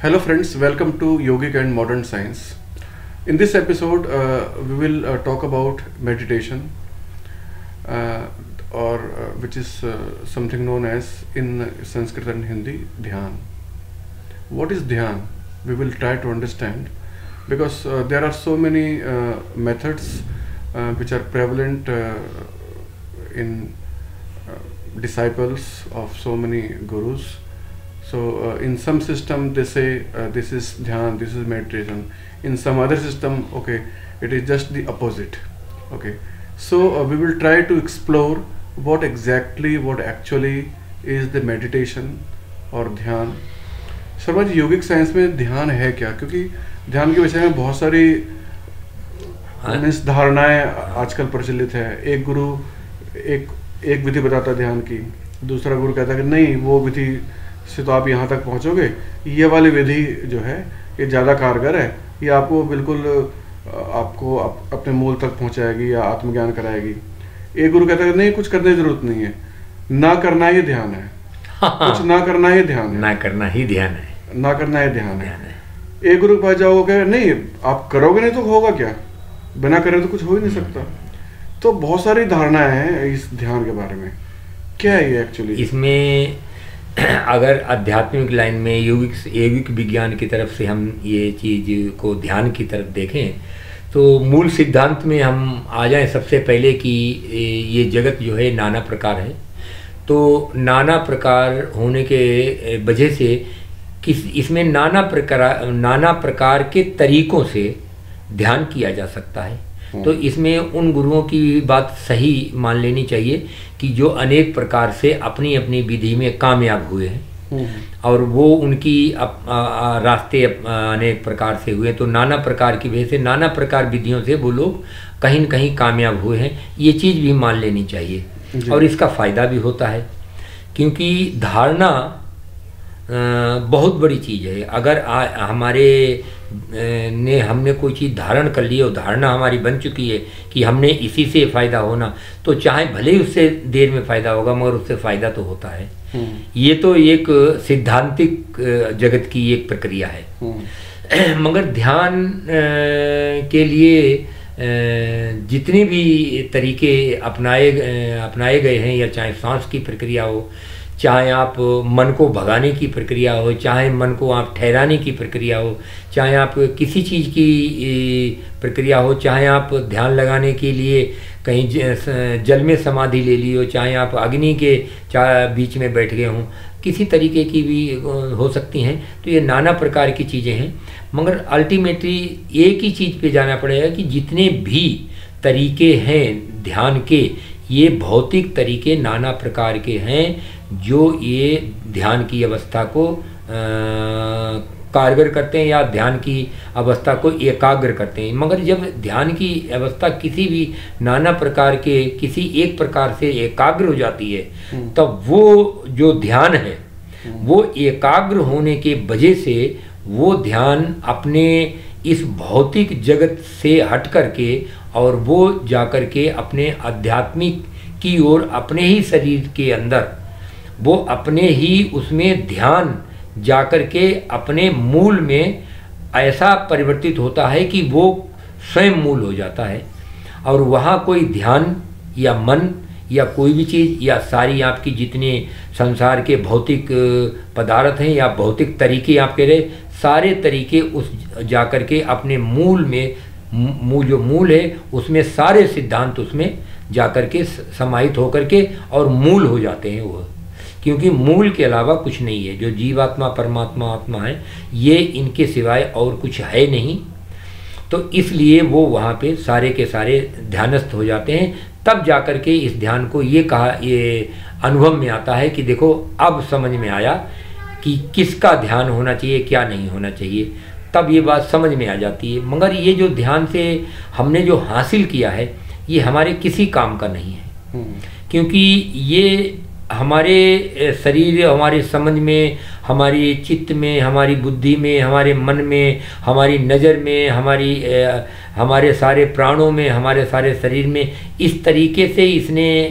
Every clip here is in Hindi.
Hello friends, welcome to Yogic and Modern Science. In this episode, we will talk about meditation which is something known as in Sanskrit and Hindi, Dhyan. What is Dhyan? We will try to understand because there are so many methods which are prevalent in disciples of so many gurus. So in some system they say this is dhyan, this is meditation. In some other system, okay, it is just the opposite. Okay, so we will try to explore what actually is the meditation or ध्यान. शर्मा जी, योगिक साइंस में ध्यान है क्या? क्योंकि ध्यान के विषय में बहुत सारी धारणाएं आजकल प्रचलित है. एक गुरु एक विधि बताता है ध्यान की, दूसरा गुरु कहता है कि नहीं, वो विधि से तो आप यहाँ तक पहुँचोगे, ये वाली विधि जो है ये ज़्यादा कारगर है, ये आपको बिल्कुल आपको अपने मूल तक पहुँचाएगी या आत्मज्ञान कराएगी. एक गुरु कहता है नहीं, कुछ करने की जरूरत नहीं है, ना करना ही ध्यान है. कुछ ना करना ही ध्यान है, ना करना ही ध्यान है, ना करना ही ध्यान है. एक गुरु के पास जाओगे, नहीं आप करोगे नहीं तो होगा क्या, बिना करे तो कुछ हो ही नहीं सकता. तो बहुत सारी धारणाएं हैं इस ध्यान के बारे में. क्या है ये एक्चुअली? इसमें अगर आध्यात्मिक लाइन में योगिक विज्ञान की तरफ से हम ये चीज़ को ध्यान की तरफ देखें तो मूल सिद्धांत में हम आ जाएं सबसे पहले कि ये जगत जो है नाना प्रकार है. तो नाना प्रकार होने के वजह से इसमें नाना प्रकार के तरीकों से ध्यान किया जा सकता है. तो इसमें उन गुरुओं की बात सही मान लेनी चाहिए कि जो अनेक प्रकार से अपनी अपनी विधि में कामयाब हुए हैं और वो उनकी रास्ते अनेक प्रकार से हुए. तो नाना प्रकार की वजह से नाना प्रकार विधियों से वो लोग कहीं न कहीं कामयाब हुए हैं, ये चीज़ भी मान लेनी चाहिए. और इसका फ़ायदा भी होता है क्योंकि धारणा बहुत बड़ी चीज़ है. अगर हमने कोई चीज़ धारण कर ली और धारणा हमारी बन चुकी है कि हमने इसी से फ़ायदा होना, तो चाहे भले ही उससे देर में फ़ायदा होगा मगर उससे फ़ायदा तो होता है. ये तो एक सिद्धांतिक जगत की एक प्रक्रिया है. मगर ध्यान के लिए जितने भी तरीके अपनाए गए हैं, या चाहे सांस की प्रक्रिया हो, चाहे आप मन को भगाने की प्रक्रिया हो, चाहे मन को आप ठहराने की प्रक्रिया हो, चाहे आप किसी चीज़ की प्रक्रिया हो, चाहे आप ध्यान लगाने के लिए कहीं जल में समाधि ले ली हो, चाहे आप अग्नि के बीच में बैठ गए हों, किसी तरीके की भी हो सकती हैं. तो ये नाना प्रकार की चीज़ें हैं. मगर अल्टीमेटली एक ही चीज़ पे जाना पड़ेगा कि जितने भी तरीके हैं ध्यान के, ये भौतिक तरीके नाना प्रकार के हैं जो ये ध्यान की अवस्था को कारगर करते हैं या ध्यान की अवस्था को एकाग्र करते हैं. मगर जब ध्यान की अवस्था किसी भी नाना प्रकार के किसी एक प्रकार से एकाग्र हो जाती है, तब वो जो ध्यान है वो एकाग्र होने के वजह से वो ध्यान अपने इस भौतिक जगत से हट करके और वो जाकर के अपने आध्यात्मिक की ओर अपने ही शरीर के अंदर वो अपने ही उसमें ध्यान जाकर के अपने मूल में ऐसा परिवर्तित होता है कि वो स्वयं मूल हो जाता है. और वहाँ कोई ध्यान या मन या कोई भी चीज़ या सारी आपकी जितने संसार के भौतिक पदार्थ हैं या भौतिक तरीके आप कह रहे, सारे तरीके उस जाकर के अपने मूल में जो मूल है उसमें सारे सिद्धांत उसमें जाकर के समाहित होकर के और मूल हो जाते हैं वो. क्योंकि मूल के अलावा कुछ नहीं है. जो जीवात्मा परमात्मा आत्मा है ये इनके सिवाय और कुछ है नहीं. तो इसलिए वो वहाँ पे सारे के सारे ध्यानस्थ हो जाते हैं. तब जाकर के इस ध्यान को ये अनुभव में आता है कि देखो अब समझ में आया कि किसका ध्यान होना चाहिए, क्या नहीं होना चाहिए. तब ये बात समझ में आ जाती है. मगर ये जो ध्यान से हमने जो हासिल किया है ये हमारे किसी काम का नहीं है. क्योंकि ये हमारे शरीर, हमारे समझ में, हमारी चित्त में, हमारी बुद्धि में, हमारे मन में, हमारी नज़र में, हमारे सारे प्राणों में, हमारे सारे शरीर में इस तरीके से इसने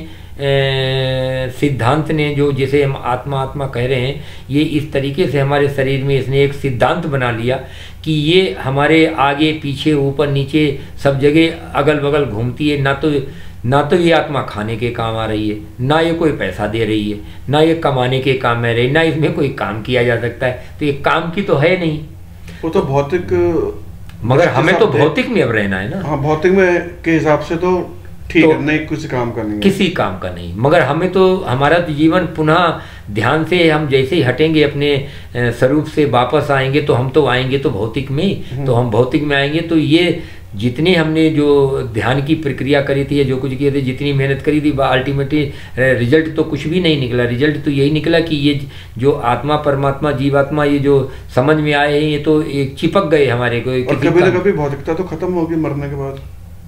सिद्धांत ने जो, जैसे हम आत्मा आत्मा कह रहे हैं, ये इस तरीके से हमारे शरीर में इसने एक सिद्धांत बना लिया कि ये हमारे आगे पीछे ऊपर नीचे सब जगह अगल बगल घूमती है। ना तो ये आत्मा खाने के काम आ रही है, ना ये कोई पैसा दे रही है, ना ये कमाने के काम में रही, ना इसमें कोई काम किया जा सकता है। तो ये काम की तो है नहीं, वो तो भौतिक, मगर हमें तो भौतिक में अब रहना है ना। हाँ, भौतिक में के हिसाब से तो ठीक है, नहीं कुछ काम का नहीं है, किसी काम का नहीं। मगर हमें तो हमारा तो जीवन पुनः ध्यान से हम जैसे ही हटेंगे अपने स्वरूप से वापस आएंगे, तो हम तो आएंगे तो भौतिक में, तो हम भौतिक में आएंगे। तो ये जितने हमने जो ध्यान की प्रक्रिया करी थी या जो कुछ किए थे, जितनी मेहनत करी थी, अल्टीमेटली रिजल्ट तो कुछ भी नहीं निकला। रिजल्ट तो यही निकला कि ये जो आत्मा परमात्मा जीवात्मा ये जो समझ में आए हैं, ये तो एक चिपक गए हमारे को। कभी ना कभी भौतिकता तो खत्म होगी मरने के बाद,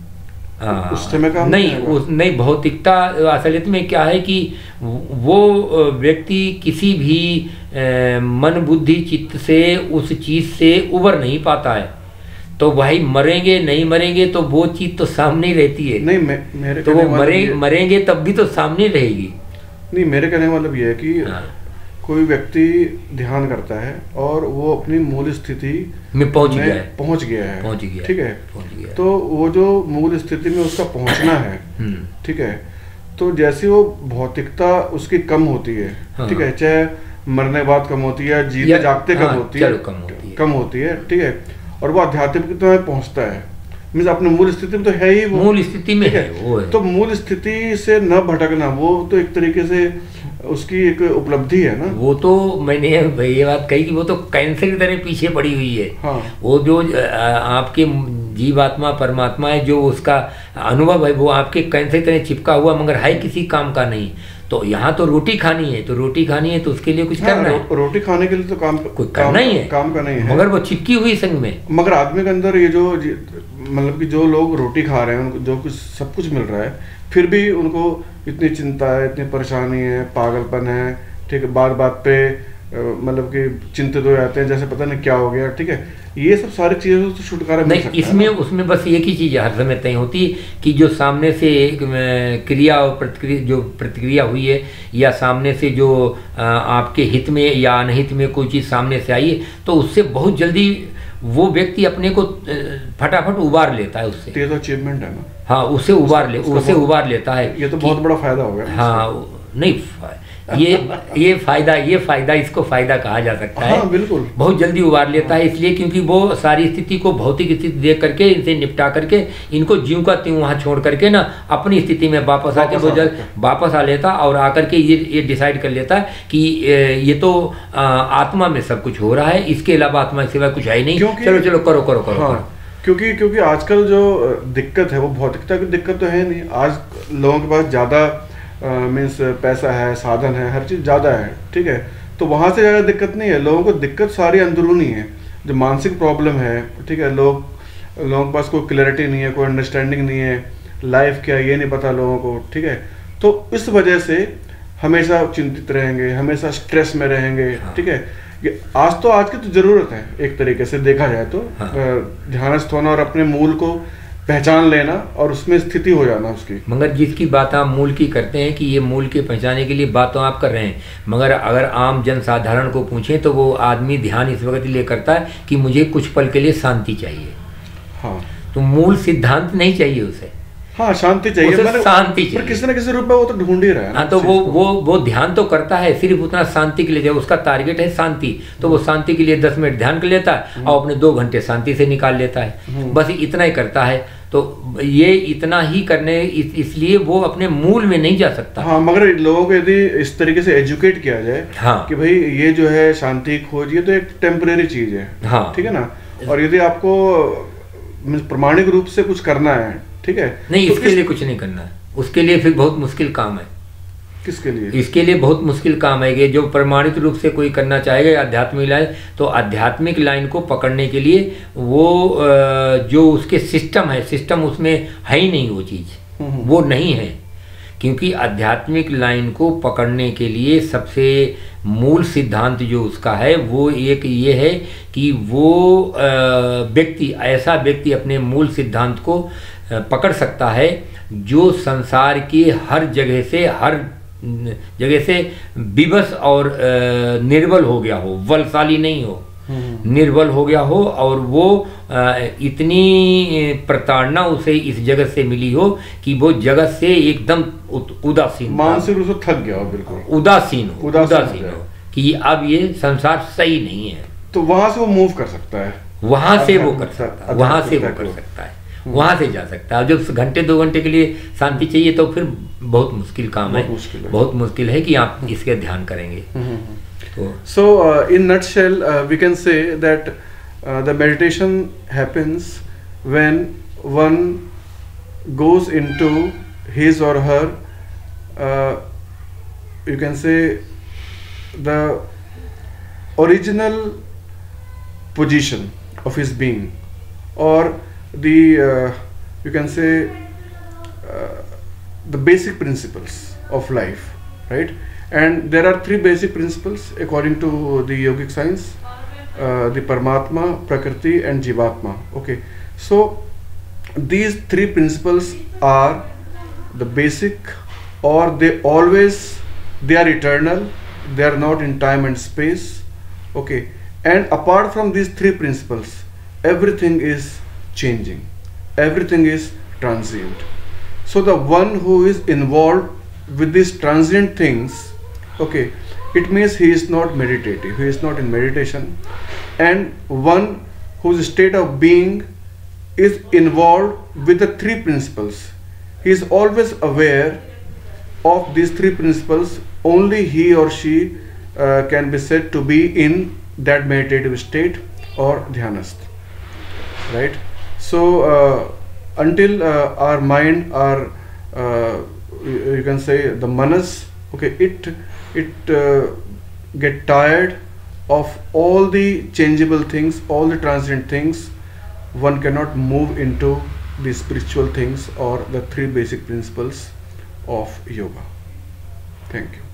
उस समय काम नहीं भौतिकता असलियत में क्या है कि वो व्यक्ति किसी भी मन बुद्धि चित्त से उस चीज से उबर नहीं पाता है। तो भाई मरेंगे नहीं मरेंगे तो वो चीज तो सामने ही रहती है। नहीं, मेरे तो वो मरेंगे तब भी तो सामने रहेगी। नहीं, मेरे कहने का मतलब ये है कि कोई व्यक्ति ध्यान करता है और वो अपनी मूल स्थिति में पहुंच गया है, ठीक है, तो वो जो मूल स्थिति में उसका पहुंचना है, ठीक है, तो जैसे वो भौतिकता उसकी कम होती है, ठीक है, चाहे मरने के बाद कम होती है, जीते जागते कम होती है, ठीक है, और वो आध्यात्मिकता में पहुंचता है, मीन्स अपने मूल स्थिति में तो है ही, वो मूल स्थिति में है, वो है। तो मूल स्थिति से न भटकना, वो तो एक तरीके से उसकी एक उपलब्धि है ना। वो तो मैंने ये बात कही कि वो तो कैंसर की तरह पीछे पड़ी हुई है। हाँ। वो जो आपके जीवात्मा परमात्मा है, जो उसका अनुभव है, वो आपके कैंसर की तरह चिपका हुआ, मगर है किसी काम का नहीं। तो यहाँ तो रोटी खानी है, तो उसके लिए कुछ करना है। रोटी खाने के लिए तो काम करना ही है, काम का नहीं है, मगर वो चिपकी हुई संग में। मगर आदमी के अंदर ये जो मतलब कि जो लोग रोटी खा रहे हैं, उनको जो कुछ सब कुछ मिल रहा है, फिर भी उनको इतनी चिंता है, इतनी परेशानी है, पागलपन है, ठीक है, बात बात पे मतलब कि चिंतित हो जाते हैं, जैसे पता नहीं क्या हो गया, ठीक है। ये सब सारी चीजों से छुटकारा मिल सकता है। इसमें उसमें बस एक ही चीज हर समय तय होती है कि जो सामने से क्रिया और प्रतिक्रिया हुई है, या सामने से जो आपके हित में या अनहित में कोई चीज सामने से आई है, तो उससे बहुत जल्दी वो व्यक्ति अपने को फटाफट उबार लेता है उससे। ये तो अचीवमेंट है ना। हाँ, उसे उबार लेता है। ये तो बहुत बड़ा फायदा हो गया। हाँ, नहीं, ये फायदा इसको फायदा कहा जा सकता है। हाँ, बिल्कुल, बहुत जल्दी उबार लेता है, इसलिए क्योंकि वो सारी स्थिति को, भौतिक स्थिति देख करके, इनसे निपटा करके, इनको ज्यों का त्यों वहाँ छोड़ करके ना अपनी स्थिति में वापस आके वो वापस आ लेता, और आकर के ये डिसाइड कर लेता है कि ये तो आत्मा में सब कुछ हो रहा है, इसके अलावा आत्मा के सिवा कुछ है ही नहीं, चलो करो। क्योंकि आजकल जो दिक्कत है वो भौतिकता की दिक्कत तो है नहीं। आज लोगों के पास ज़्यादा मीन्स पैसा है, साधन है, हर चीज़ ज़्यादा है, ठीक है, तो वहाँ से ज़्यादा दिक्कत नहीं है। लोगों को दिक्कत सारी अंदरूनी है, जो मानसिक प्रॉब्लम है, ठीक है, लोगों के पास कोई क्लैरिटी नहीं है, कोई अंडरस्टैंडिंग नहीं है, लाइफ क्या है ये नहीं पता लोगों को, ठीक है, तो इस वजह से हमेशा चिंतित रहेंगे, हमेशा स्ट्रेस में रहेंगे, ठीक है। आज की तो ज़रूरत है एक तरीके से देखा जाए तो, ध्यानस्थ होना और अपने मूल को पहचान लेना और उसमें स्थिति हो जाना उसकी। मगर जिसकी बात आप मूल की करते हैं कि ये मूल के पहचाने के लिए बात तो आप कर रहे हैं, मगर अगर आम जन साधारण को पूछें तो वो आदमी ध्यान इस वक्त लिए करता है कि मुझे कुछ पल के लिए शांति चाहिए। हाँ, तो मूल सिद्धांत नहीं चाहिए उसे। हाँ, शांति चाहिए, शांति चाहिए, किसी न किसी रूप में वो तो ढूंढ ही रहा है। हाँ, तो वो ध्यान तो करता है, सिर्फ उतना शांति के लिए, जब उसका टारगेट है शांति, तो वो शांति के लिए 10 मिनट ध्यान कर लेता है और अपने 2 घंटे शांति से निकाल लेता है, बस इतना ही करता है। तो ये इतना ही करने इसलिए वो अपने मूल में नहीं जा सकता। हाँ, मगर लोगों को यदि इस तरीके से एजुकेट किया जाए, हाँ, कि भाई ये जो है शांति खोज, ये तो एक टेम्परेरी चीज है, हाँ, ठीक है ना, और यदि आपको प्रमाणिक रूप से कुछ करना है, ठीक है, नहीं, तो इसके लिए कुछ नहीं करना है, उसके लिए फिर बहुत मुश्किल काम है। किसके लिए? इसके लिए बहुत मुश्किल काम है कि जो प्रमाणित रूप से कोई करना चाहेगा आध्यात्मिक लाइन, तो आध्यात्मिक लाइन को पकड़ने के लिए वो जो उसके सिस्टम उसमें है ही नहीं, वो चीज़ वो नहीं है। क्योंकि आध्यात्मिक लाइन को पकड़ने के लिए सबसे मूल सिद्धांत जो उसका है वो एक ये है कि वो ऐसा व्यक्ति अपने मूल सिद्धांत को पकड़ सकता है जो संसार के हर जगह से विवश और निर्बल हो गया हो, बलशाली नहीं हो, निर्बल हो गया हो, और वो इतनी प्रताड़ना उसे इस जगत से मिली हो कि वो जगत से एकदम उदासीन, मानसिक रूप से थक गया हो, बिल्कुल उदासीन हो कि अब ये संसार सही नहीं है। तो वहां से वो मूव कर सकता है, वहां से वो कर सकता है, वहां से वो कर सकता है, वहां से जा सकता है। जब घंटे 2 घंटे के लिए शांति चाहिए तो फिर बहुत मुश्किल काम है, बहुत मुश्किल है कि आप इसके ध्यान करेंगे। So in nutshell we can say that the meditation happens when one goes into his or her you can say the original position of his being, or the you can say the basic principles of life, right? And there are 3 basic principles according to the yogic science, the Paramatma, Prakriti and Jivatma. Okay, so these 3 principles are the basic, or they are eternal, they are not in time and space. Okay, and apart from these 3 principles, everything is changing, everything is transient. So the one who is involved with these transient things, okay, it means he is not meditative, he is not in meditation. And one whose state of being is involved with the 3 principles, he is always aware of these 3 principles, only he or she can be said to be in that meditative state or dhyanast, right? So until our mind, you can say the manas, okay, it get tired of all the changeable things, all the transient things, one cannot move into the spiritual things or the 3 basic principles of yoga. Thank you.